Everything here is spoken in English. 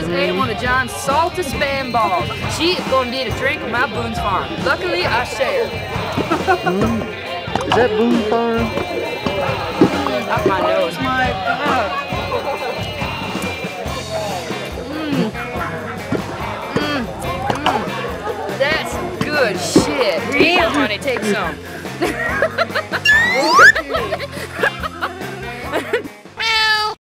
just ate one of John's salted spam balls. She is going to need a drink of my Boone's Farm. Luckily, I shared. Is that Boone Farm? Up my nose. My God. That's good shit. Here, honey, take some.